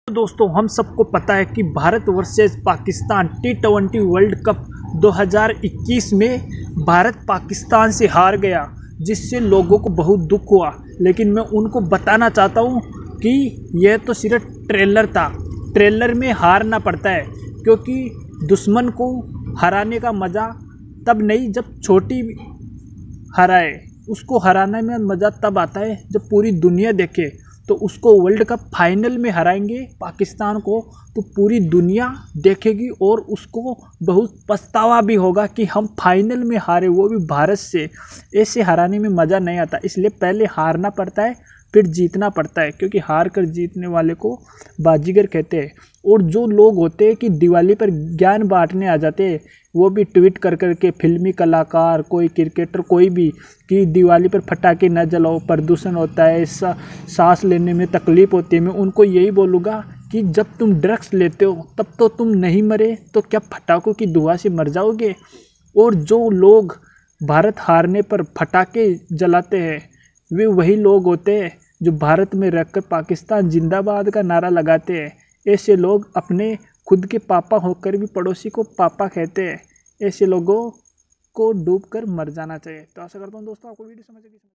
दोस्तों हम सबको पता है कि Bharat versus Pakistan T20 world cup 2021 में भारत पाकिस्तान से हार गया, जिससे लोगों को बहुत दुख हुआ। लेकिन मैं उनको बताना चाहता हूँ कि यह तो सिर्फ ट्रेलर था। ट्रेलर में हारना पड़ता है, क्योंकि दुश्मन को हराने का मज़ा तब नहीं जब छोटी हराए। उसको हराने में मज़ा तब आता है जब पूरी दुनिया देखे। तो उसको वर्ल्ड कप फाइनल में हराएंगे पाकिस्तान को, तो पूरी दुनिया देखेगी और उसको बहुत पछतावा भी होगा कि हम फाइनल में हारे, वो भी भारत से। ऐसे हराने में मज़ा नहीं आता, इसलिए पहले हारना पड़ता है फिर जीतना पड़ता है, क्योंकि हार कर जीतने वाले को बाजीगर कहते हैं। और जो लोग होते हैं कि दिवाली पर ज्ञान बांटने आ जाते हैं, वो भी ट्वीट कर कर के, फिल्मी कलाकार, कोई क्रिकेटर, कोई भी, कि दिवाली पर पटाखे न जलाओ, प्रदूषण होता है, सांस लेने में तकलीफ़ होती है। मैं उनको यही बोलूँगा कि जब तुम ड्रग्स लेते हो तब तो तुम नहीं मरे, तो क्या पटाखों की धुआं से मर जाओगे। और जो लोग भारत हारने पर पटाखे जलाते हैं, वे वही लोग होते हैं जो भारत में रहकर पाकिस्तान जिंदाबाद का नारा लगाते हैं। ऐसे लोग अपने खुद के पापा होकर भी पड़ोसी को पापा कहते हैं। ऐसे लोगों को डूब कर मर जाना चाहिए। तो आशा करता हूँ दोस्तों आपको वीडियो समझ आएगी।